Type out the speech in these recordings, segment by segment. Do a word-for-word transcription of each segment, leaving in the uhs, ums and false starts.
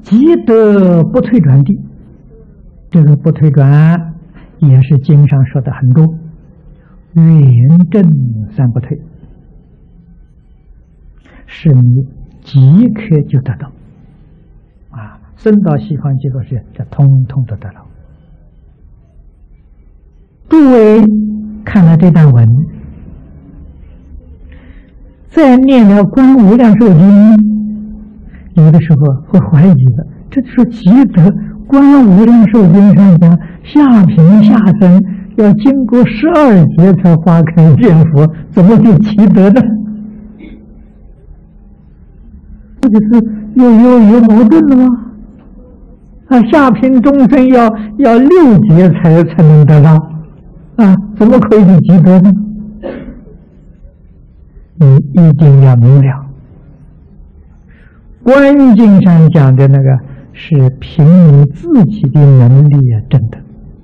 积德不退转地，这个不退转也是经上说的很多，圆正三不退，是你即刻就得到啊！僧道西方极乐世界，这通通都得到。诸位看了这段文，在念了《观无量寿经》，有的时候会怀疑了，这就是积德。《观无量寿经》上讲，下品下生要经过十二劫才花开见佛，怎么就积德呢？这个是有有有矛盾了吗？啊，下品众生要要六劫才才能得到，啊，怎么可以去积德呢？你一定要明了，观音经上讲的那个是凭你自己的能力证的。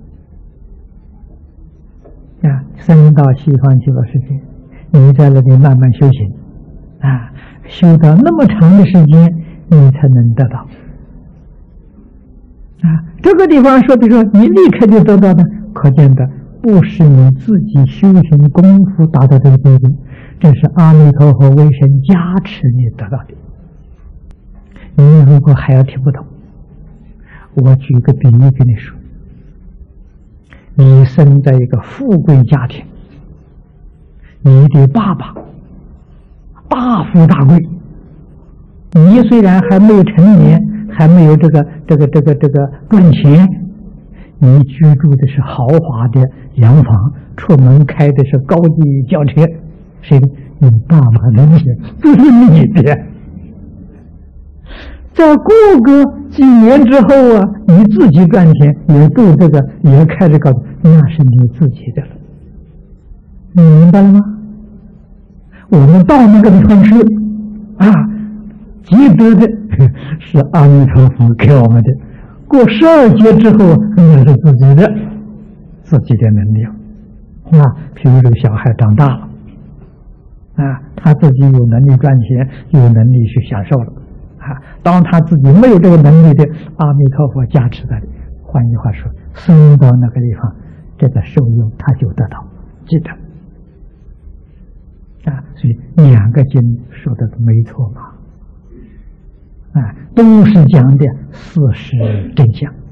啊，僧道西方极乐世界，你在那里慢慢修行，啊，修到那么长的时间，你才能得到。啊，这个地方说的说你立刻就得到的，可见的不是你自己修行功夫达到这个境界，这是阿弥陀佛威神加持你得到的。你如果还要听不懂，我举个比喻跟你说，你生在一个富贵家庭，你的爸爸大富大贵，你虽然还没有成年，还没有这个这个这个这个赚钱，你居住的是豪华的洋房，出门开的是高级轿车，谁的？你爸爸的钱，这是你的。再过个几年之后啊，你自己赚钱，也住这个，也开这个，那是你自己的了。你明白了吗？我们到那个地方去啊，积德的是阿弥陀佛给我们的，过十二劫之后，那是自己的，自己的能力啊。譬如这个小孩长大了，啊，他自己有能力赚钱，有能力去享受了。啊，当他自己没有这个能力的，阿弥陀佛加持他的。换句话说，送到那个地方，这个受用他就得到，记得啊。所以两个经说的都没错嘛，啊，都是讲的事实真相。